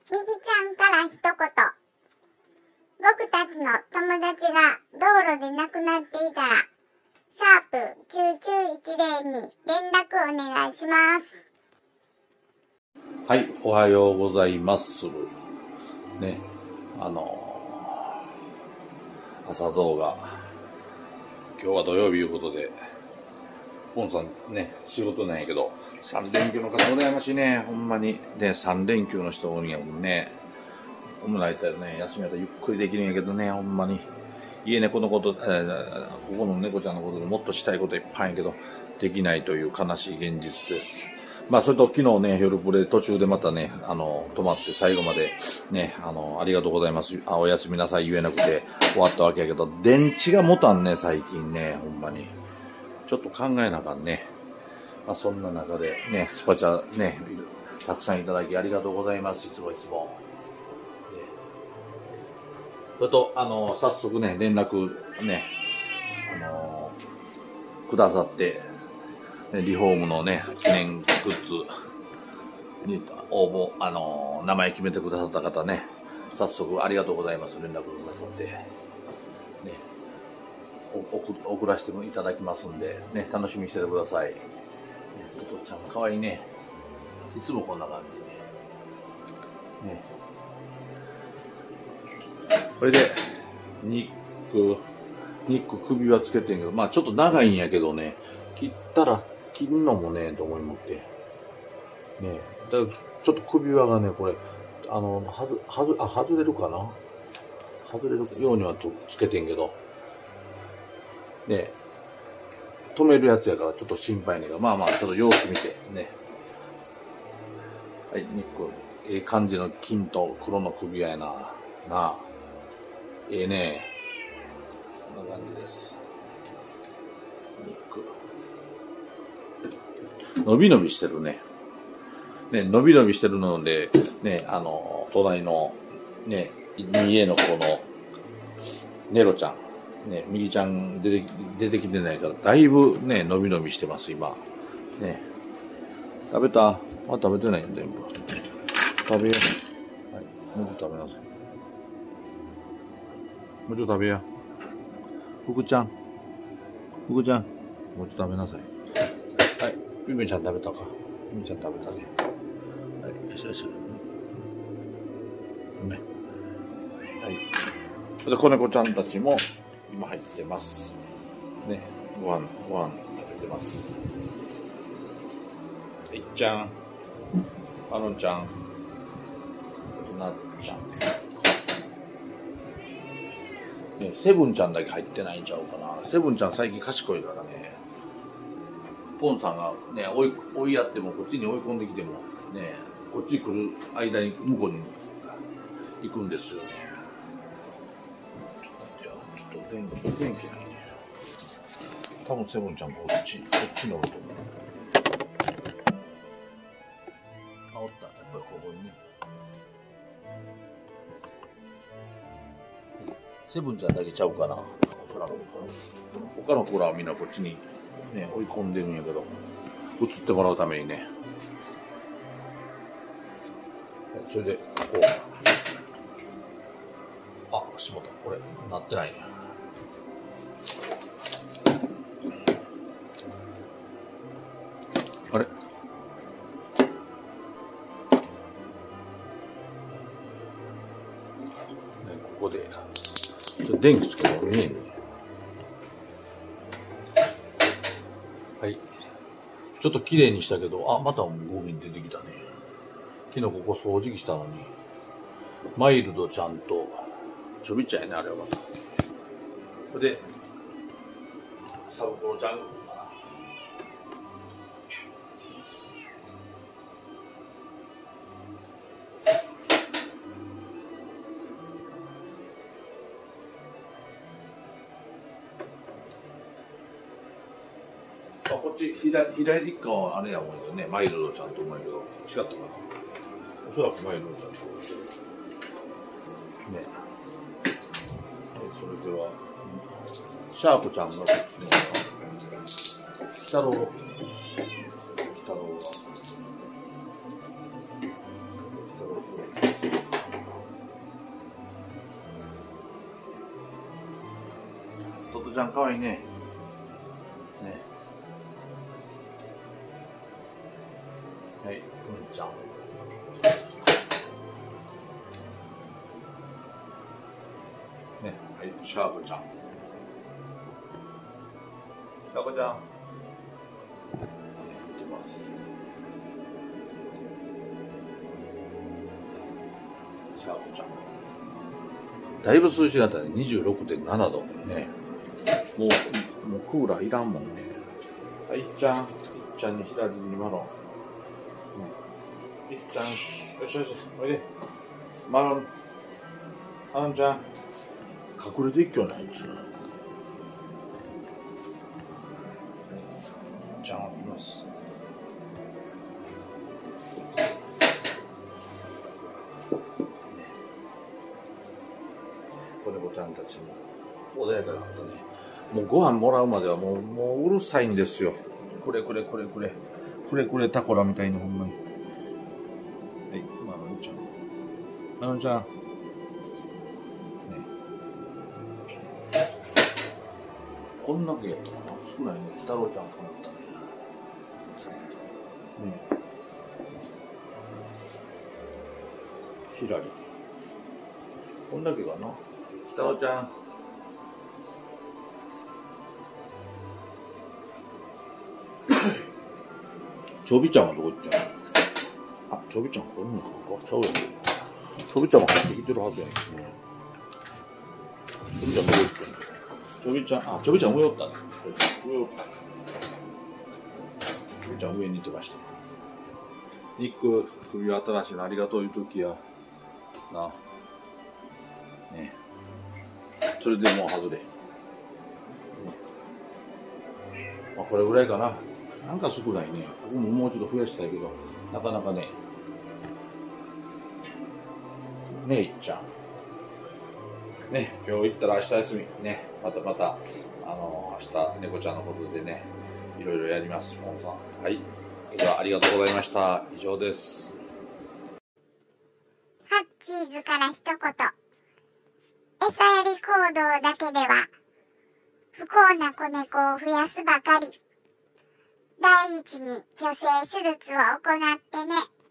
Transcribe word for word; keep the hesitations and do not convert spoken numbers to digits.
みぎちゃんから一言。僕たちの友達が道路で亡くなっていたら、シャープきゅうきゅういちゼロに連絡お願いします。 はい、おはようございます。ね、あのー、朝動画。今日は土曜日いうことで、ポンさんね、仕事なんやけど、さん連休の方羨ましいね、ほんまに。ね、さん連休の人おるんやもんね。おもらいたらね、休みやったらゆっくりできるんやけどね、ほんまに。家猫のこと、えー、ここの猫ちゃんのことでもっとしたいこといっぱいやけど、できないという悲しい現実です。まあ、それと昨日ね、夜プレイ途中でまたね、あの、止まって最後までね、あの、ありがとうございます。あ、おやすみなさい言えなくて終わったわけやけど、電池が持たんね、最近ね、ほんまに。ちょっと考えなあかんね。まあ、そんな中でね、スパチャね、たくさんいただきありがとうございます。いつもいつも。それと、あの、早速ね、連絡ね、あの、くださって、リフォームのね、記念グッズに応募、あの、名前決めてくださった方ね、早速ありがとうございます。連絡くださって、ね、お送らせていただきますんで、ね、楽しみにしててください。ね、トトちゃんかわいいね。いつもこんな感じね。ね。これで、ニック、ニック首はつけてんけど、まあちょっと長いんやけどね、切ったら、切るのもね、と思いもって。ね、だからちょっと首輪がね、これ、あの、はず、はず、あ、外れるかな外れるようにはとつけてんけど、ね、止めるやつやからちょっと心配ねんけど、まあまあ、ちょっと様子見て、ね。はい、ニック、ええ感じの金と黒の首輪やな。なあ。ええね。こんな感じです。ニック。伸び伸びしてるね。ね、伸び伸びしてるので、ね、あの、隣の、ね、にえの子の、ネロちゃん、ね、ミリちゃん出て、出てきてないから、だいぶね、伸び伸びしてます、今。ね。食べた？あ、食べてないよ、全部。食べよう。はい。もうちょっと食べなさい。もうちょっと食べや。福ちゃん。福ちゃん。もうちょっと食べなさい。はい。ゆめちゃん食べたか。ゆめちゃん食べたね。はい。よしよし。ね。はい。で、子猫ちゃんたちも今入ってます。ね。ご飯、ご飯食べてます。いっちゃん。あのちゃん。なっちゃん。ね、セブンちゃんだけ入ってないんちゃうかな。セブンちゃん最近賢いからね。ポンさんがね、追い、追いやっても、こっちに追い込んできても、ね、こっち来る間に向こうに行くんですよね。ちょっと待ってよ。ちょっと電気、電気ないね。多分セブンちゃんこっち、こっち乗ると思う。あ、おった。やっぱりここにね。セブンちゃんだけちゃうかな。おそらく。他の子らはみんなこっちにね、追い込んでるんやけど、映ってもらうためにね。それで、こう。あ、しもた。これ、なってないんや。あれ？ここで、ちょっと電気つけても見えんね。はい。ちょっと綺麗にしたけど、あ、またゴミ出てきたね。昨日ここ掃除機したのに。マイルドちゃんと、ちょびっちゃいね、あれはまた。それで、サブコロジャングルかな。こっち左、左側はあれやもんよね、マイルドちゃんと思うんやけど、違ったかな。おそらくマイルドちゃんと思うけど。ね。はい、それでは、シャープちゃんがこっちの、鬼太郎、鬼太郎が、鬼太郎トちゃんかわいいね。ね。はい、ふんちゃん。ね、はい、シャープちゃん。シャープちゃん。見てます。シャープちゃん。だいぶ涼しかったね。にじゅうろくてんななど。ね。もう、もうクーラーいらんもんね。はい、いっちゃん。いっちゃんに左にマロン。いっちゃん。よしよし、おいで。マロン。マロンちゃん。隠れていっきょないつ。いっちゃんを見ます。子猫ちゃんたちも穏やかだったね。もうご飯もらうまではもう、もううるさいんですよ。くれくれくれくれ。くれくれタコラみたいにほんまに。はい、マロンちゃん。マロンちゃん。ね。こんだけやったかな。少ないね。太郎ちゃんかなったね。ね。ひらり。こんだけかな。北尾ちゃん。ちょびちゃんはどこ行ったの？あ、ちょびちゃんこんなんかちゃうやん。ちょびちゃんも入ってきてるはずやん。ちょびちゃんどこ行ったの？ちょびちゃん、あ、ちょびちゃん上おったね。上おった。ちょびちゃん上にいてました。ニック、首は新しいのありがとういうときや。な。ね。それでもう外れ。まあ、これぐらいかな。なんか少ないね。僕ももうちょっと増やしたいけど、なかなかね。ねえ、いっちゃん。ね、今日行ったら明日休み。ね、またまた、あのー、明日、猫ちゃんのことでね、いろいろやります、モンさん。はい。では、ありがとうございました。以上です。 ハッチーズから一言。餌やり行動だけでは、不幸な子猫を増やすばかり。第一に去勢手術を行ってね。